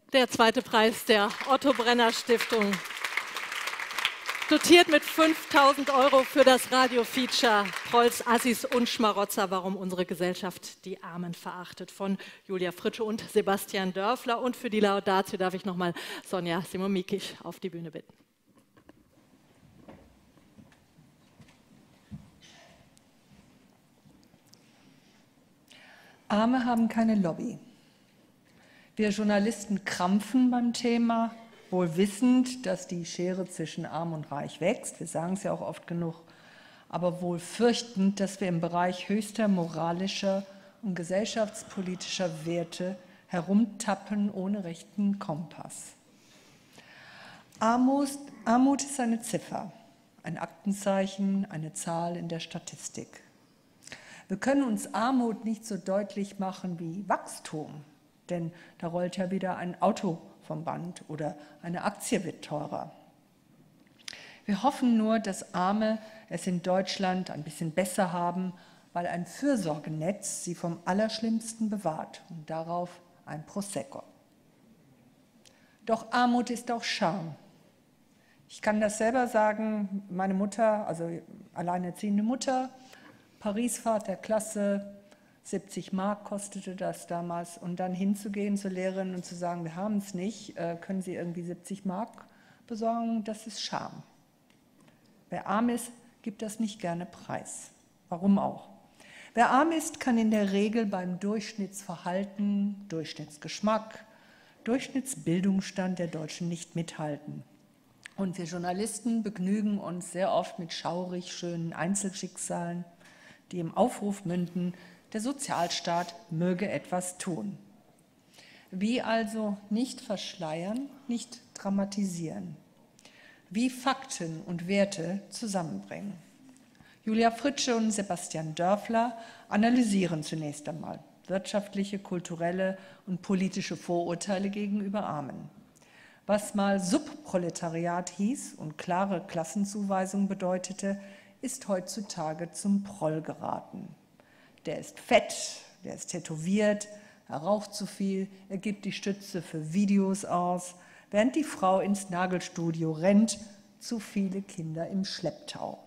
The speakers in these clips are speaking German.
Der zweite Preis der Otto Brenner Stiftung, dotiert mit 5.000 € für das Radio-Feature Prolls, Assis und Schmarotzer, warum unsere Gesellschaft die Armen verachtet, von Julia Fritsche und Sebastian Dörfler. Und für die Laudatio darf ich nochmal Sonja Simon-Mikic auf die Bühne bitten. Arme haben keine Lobby. Wir Journalisten krampfen beim Thema, wohl wissend, dass die Schere zwischen Arm und Reich wächst. Wir sagen es ja auch oft genug, aber wohl fürchtend, dass wir im Bereich höchster moralischer und gesellschaftspolitischer Werte herumtappen ohne rechten Kompass. Armut ist eine Ziffer, ein Aktenzeichen, eine Zahl in der Statistik. Wir können uns Armut nicht so deutlich machen wie Wachstum, denn da rollt ja wieder ein Auto vom Band oder eine Aktie wird teurer. Wir hoffen nur, dass Arme es in Deutschland ein bisschen besser haben, weil ein Fürsorgenetz sie vom Allerschlimmsten bewahrt und darauf ein Prosecco. Doch Armut ist auch Scham. Ich kann das selber sagen, meine Mutter, also alleinerziehende Mutter, Parisfahrt der Klasse, 70 Mark kostete das damals, und dann hinzugehen zur Lehrerin und zu sagen, wir haben es nicht, können Sie irgendwie 70 Mark besorgen, das ist Scham. Wer arm ist, gibt das nicht gerne preis. Warum auch? Wer arm ist, kann in der Regel beim Durchschnittsverhalten, Durchschnittsgeschmack, Durchschnittsbildungsstand der Deutschen nicht mithalten. Und wir Journalisten begnügen uns sehr oft mit schaurig schönen Einzelschicksalen, die im Aufruf münden, der Sozialstaat möge etwas tun. Wie also nicht verschleiern, nicht dramatisieren? Wie Fakten und Werte zusammenbringen? Julia Fritsche und Sebastian Dörfler analysieren zunächst einmal wirtschaftliche, kulturelle und politische Vorurteile gegenüber Armen. Was mal Subproletariat hieß und klare Klassenzuweisung bedeutete, ist heutzutage zum Proll geraten. Der ist fett, der ist tätowiert, er raucht zu viel, er gibt die Stütze für Videos aus, während die Frau ins Nagelstudio rennt, zu viele Kinder im Schlepptau.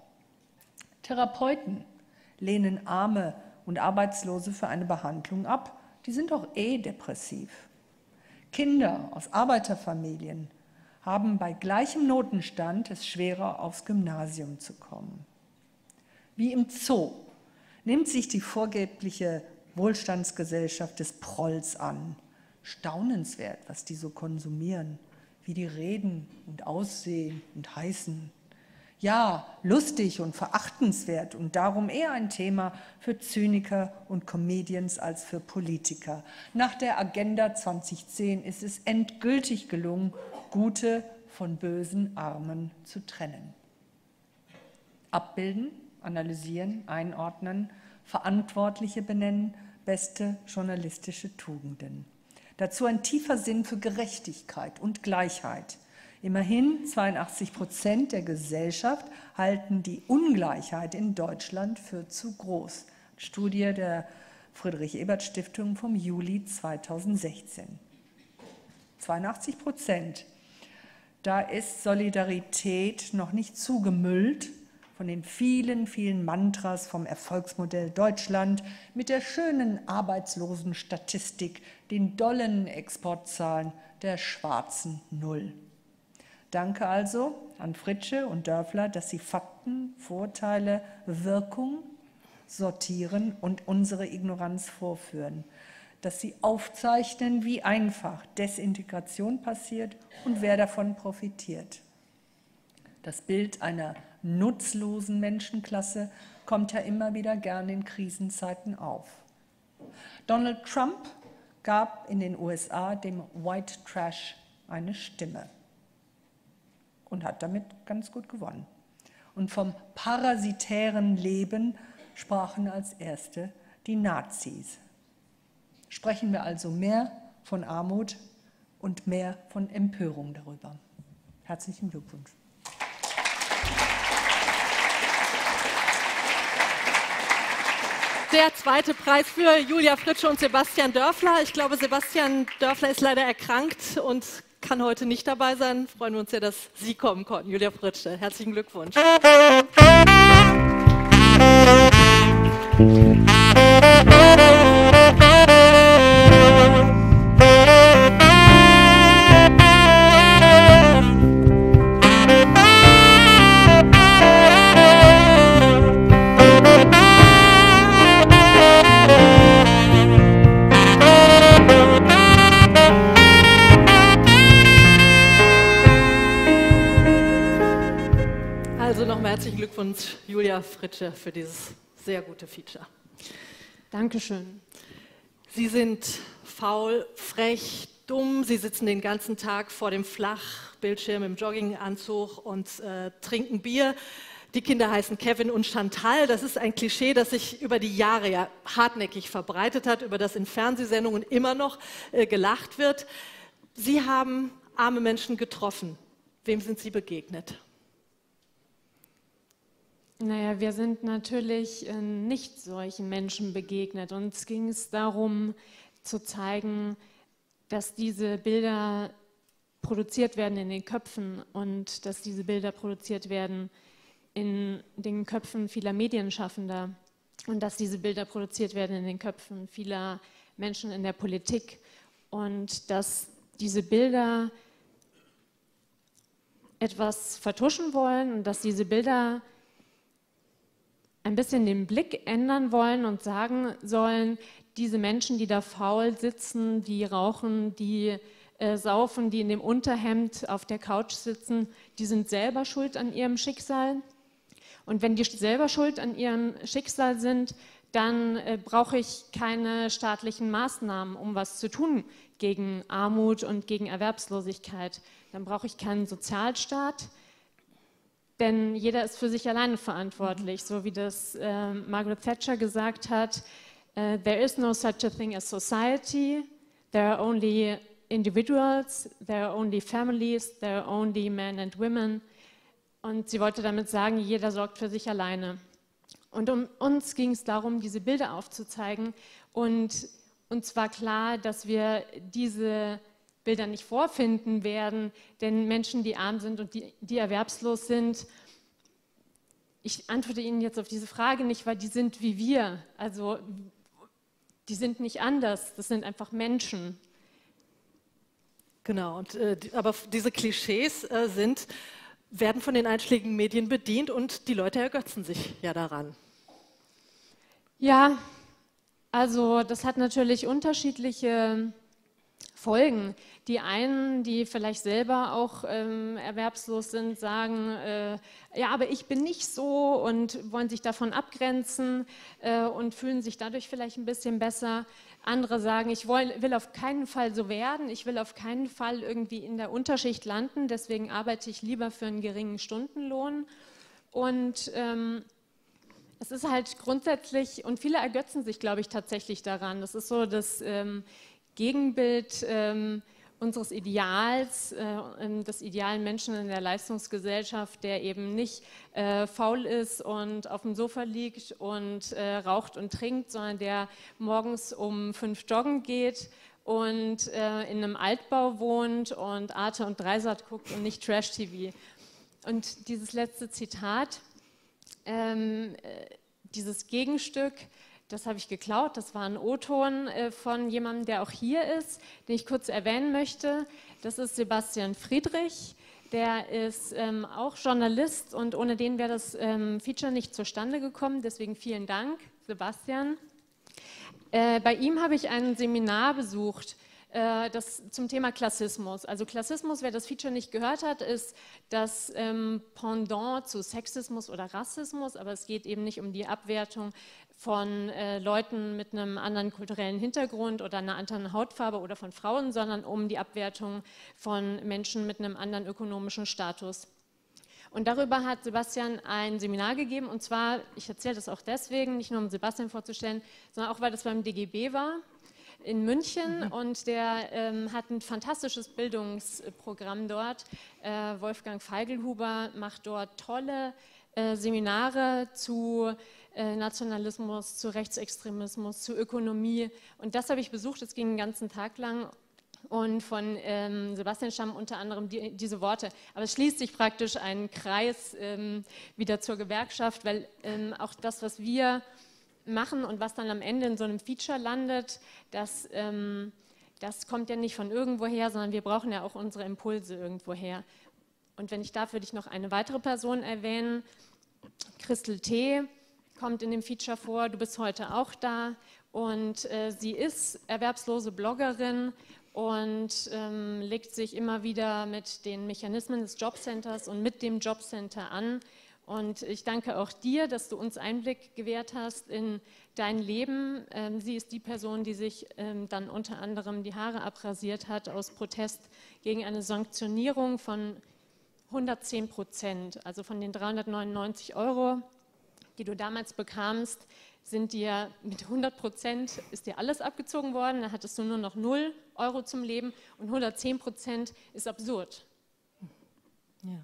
Therapeuten lehnen Arme und Arbeitslose für eine Behandlung ab, die sind doch depressiv. Kinder aus Arbeiterfamilien haben bei gleichem Notenstand es schwerer, aufs Gymnasium zu kommen. Wie im Zoo nimmt sich die vorgebliche Wohlstandsgesellschaft des Prolls an. Staunenswert, was die so konsumieren, wie die reden und aussehen und heißen. Ja, lustig und verachtenswert und darum eher ein Thema für Zyniker und Comedians als für Politiker. Nach der Agenda 2010 ist es endgültig gelungen, gute von bösen Armen zu trennen. Abbilden, analysieren, einordnen, Verantwortliche benennen, beste journalistische Tugenden. Dazu ein tiefer Sinn für Gerechtigkeit und Gleichheit. Immerhin 82% der Gesellschaft halten die Ungleichheit in Deutschland für zu groß. Studie der Friedrich-Ebert-Stiftung vom Juli 2016. 82%. Da ist Solidarität noch nicht zugemüllt von den vielen, vielen Mantras vom Erfolgsmodell Deutschland mit der schönen Arbeitslosenstatistik, den dollen Exportzahlen der schwarzen Null. Danke also an Fritsche und Dörfler, dass sie Fakten, Vorteile, Wirkung sortieren und unsere Ignoranz vorführen, dass sie aufzeichnen, wie einfach Desintegration passiert und wer davon profitiert. Das Bild einer nutzlosen Menschenklasse kommt ja immer wieder gern in Krisenzeiten auf. Donald Trump gab in den USA dem White Trash eine Stimme und hat damit ganz gut gewonnen. Und vom parasitären Leben sprachen als Erste die Nazis. Sprechen wir also mehr von Armut und mehr von Empörung darüber. Herzlichen Glückwunsch. der zweite Preis für Julia Fritsche und Sebastian Dörfler. Ich glaube, Sebastian Dörfler ist leider erkrankt und kann heute nicht dabei sein. Freuen wir uns sehr, dass Sie kommen konnten. Julia Fritsche, herzlichen Glückwunsch. Also nochmal herzlichen Glückwunsch, Julia Fritsche, für dieses sehr gute Feature. Dankeschön. Sie sind faul, frech, dumm. Sie sitzen den ganzen Tag vor dem Flachbildschirm im Jogginganzug und trinken Bier. Die Kinder heißen Kevin und Chantal. Das ist ein Klischee, das sich über die Jahre ja hartnäckig verbreitet hat, über das in Fernsehsendungen immer noch gelacht wird. Sie haben arme Menschen getroffen. Wem sind Sie begegnet? Naja, wir sind natürlich nicht solchen Menschen begegnet. Uns ging es darum, zu zeigen, dass diese Bilder produziert werden in den Köpfen und dass diese Bilder produziert werden in den Köpfen vieler Medienschaffender und dass diese Bilder produziert werden in den Köpfen vieler Menschen in der Politik und dass diese Bilder etwas vertuschen wollen und dass diese Bilder ein bisschen den Blick ändern wollen und sagen sollen, diese Menschen, die da faul sitzen, die rauchen, die saufen, die in dem Unterhemd auf der Couch sitzen, die sind selber schuld an ihrem Schicksal. Und wenn die selber schuld an ihrem Schicksal sind, dann brauche ich keine staatlichen Maßnahmen, um was zu tun gegen Armut und gegen Erwerbslosigkeit. Dann brauche ich keinen Sozialstaat. Denn jeder ist für sich alleine verantwortlich, so wie das Margaret Thatcher gesagt hat. There is no such a thing as society. There are only individuals, there are only families, there are only men and women. Und sie wollte damit sagen, jeder sorgt für sich alleine. Und um uns ging es darum, diese Bilder aufzuzeigen. Und uns war klar, dass wir diese Bilder nicht vorfinden werden, denn Menschen, die arm sind und die erwerbslos sind, ich antworte Ihnen jetzt auf diese Frage nicht, weil die sind wie wir, also die sind nicht anders, das sind einfach Menschen. Genau, aber diese Klischees werden von den einschlägigen Medien bedient und die Leute ergötzen sich ja daran. Ja, also das hat natürlich unterschiedliche Folgen. Die einen, die vielleicht selber auch erwerbslos sind, sagen, ja, aber ich bin nicht so und wollen sich davon abgrenzen und fühlen sich dadurch vielleicht ein bisschen besser. Andere sagen, ich will auf keinen Fall so werden, ich will auf keinen Fall irgendwie in der Unterschicht landen, deswegen arbeite ich lieber für einen geringen Stundenlohn. Und es ist halt grundsätzlich, und viele ergötzen sich, glaube ich, tatsächlich daran. Das ist so das Gegenbild unseres Ideals, des idealen Menschen in der Leistungsgesellschaft, der eben nicht faul ist und auf dem Sofa liegt und raucht und trinkt, sondern der morgens um 5 joggen geht und in einem Altbau wohnt und Arte und Dreisat guckt und nicht Trash-TV. Und dieses letzte Zitat, dieses Gegenstück, das habe ich geklaut, das war ein O-Ton von jemandem, der auch hier ist, den ich kurz erwähnen möchte. Das ist Sebastian Friedrich, der ist auch Journalist und ohne den wäre das Feature nicht zustande gekommen, deswegen vielen Dank, Sebastian. Bei ihm habe ich ein Seminar besucht, das zum Thema Klassismus. Also Klassismus, wer das Feature nicht gehört hat, ist das Pendant zu Sexismus oder Rassismus, aber es geht eben nicht um die Abwertung von Leuten mit einem anderen kulturellen Hintergrund oder einer anderen Hautfarbe oder von Frauen, sondern um die Abwertung von Menschen mit einem anderen ökonomischen Status. Und darüber hat Sebastian ein Seminar gegeben, und zwar, ich erzähle das auch deswegen, nicht nur um Sebastian vorzustellen, sondern auch, weil das beim DGB war in München und der hat ein fantastisches Bildungsprogramm dort. Wolfgang Feigelhuber macht dort tolle Seminare zu Nationalismus, zu Rechtsextremismus, zu Ökonomie. Und das habe ich besucht, es ging den ganzen Tag lang. Und von Sebastian stammen unter anderem diese Worte. Aber es schließt sich praktisch ein Kreis wieder zur Gewerkschaft, weil auch das, was wir machen und was dann am Ende in so einem Feature landet, das kommt ja nicht von irgendwoher, sondern wir brauchen ja auch unsere Impulse irgendwoher. Und wenn ich darf, würde ich noch eine weitere Person erwähnen. Christel T. kommt in dem Feature vor, du bist heute auch da. Und sie ist erwerbslose Bloggerin und legt sich immer wieder mit den Mechanismen des Jobcenters und mit dem Jobcenter an. Und ich danke auch dir, dass du uns Einblick gewährt hast in dein Leben. Sie ist die Person, die sich dann unter anderem die Haare abrasiert hat aus Protest gegen eine Sanktionierung von 110%. Also von den 399 €, die du damals bekamst, sind dir mit 100% ist dir alles abgezogen worden. Da hattest du nur noch 0 € zum Leben und 110% ist absurd. Ja.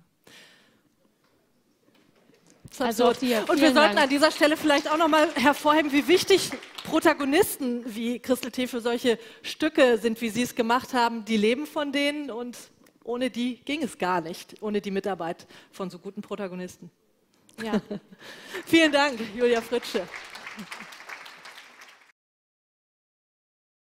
Also und wir sollten an dieser Stelle vielleicht auch noch mal hervorheben, wie wichtig Protagonisten wie Christel T. für solche Stücke sind, wie sie es gemacht haben. Die leben von denen und ohne die ging es gar nicht, ohne die Mitarbeit von so guten Protagonisten. Ja. Vielen Dank, Julia Fritsche.